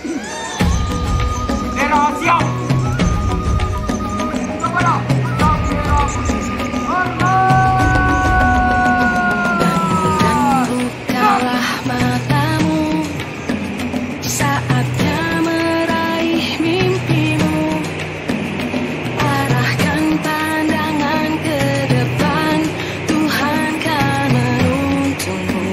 Merah siap. Kepada sang merah putih. Dan bukalah matamu, saatnya meraih mimpimu. Arahkan pandangan ke depan, Tuhan kan menuntunmu.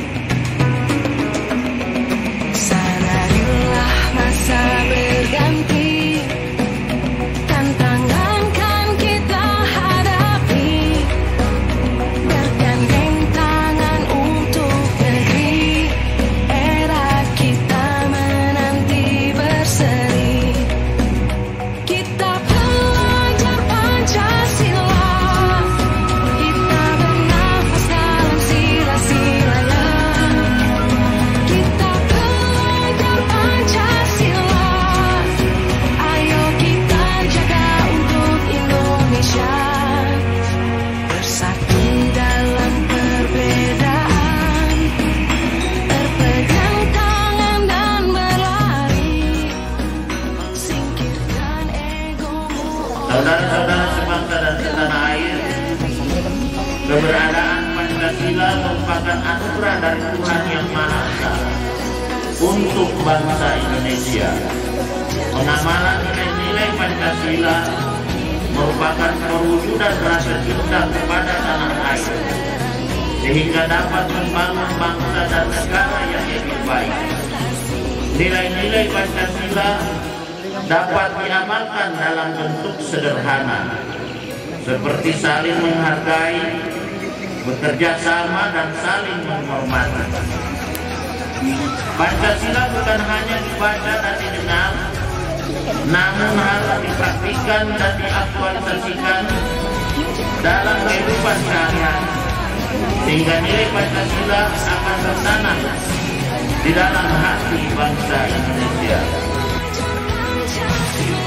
Sadarilah masa berganti, tantangan kan kita hadapi. Bergandeng tangan untuk negeri, era kita menanti berseri. Kita pelajar Pancasila, kita bernafas dalam sila-silanya. Kita pelajar Pancasila, ayo kita jaga untuk Indonesia. Bersatu dalam perbedaan, berpegang tangan dan berlari. Singkirkan egomu. Saudara-saudara sebangsa dan setanah air, keberadaan Pancasila merupakan anugerah dari Tuhan Yang Maha Esa untuk bangsa Indonesia. Pengamalan nilai-nilai Pancasila merupakan perwujudan rasa cinta kepada tanah air, sehingga dapat membangun bangsa dan negara yang lebih baik. Nilai-nilai Pancasila dapat diamalkan dalam bentuk sederhana, seperti saling menghargai, bekerja sama, dan saling menghormati. Pancasila bukan hanya dibaca dan didengar, namun harus dipraktikkan dan diaktualisasikan dalam kehidupan sehari-hari, sehingga nilai Pancasila akan tertanam di dalam hati bangsa Indonesia. Pancasila.